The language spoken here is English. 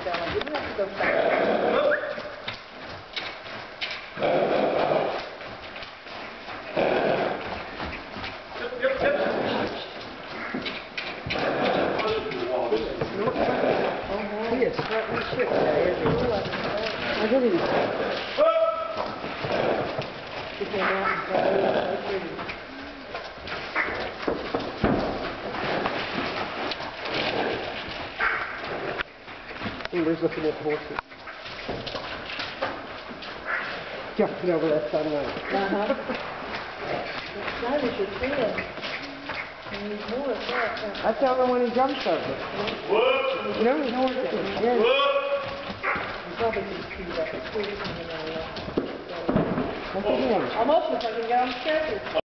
Bella. You don't have to go fast. He is threatening shit today, isn't he? I didn't even. He came out and said, "Oh, that's so pretty." Amber's looking at horses. Jumping over that sunlight. That is your friend. You need more of that. That's the only one he jumps over. You know his horses. Yes. You probably can see that. It's pretty. Look at him. Almost looks like he got on the stretcher.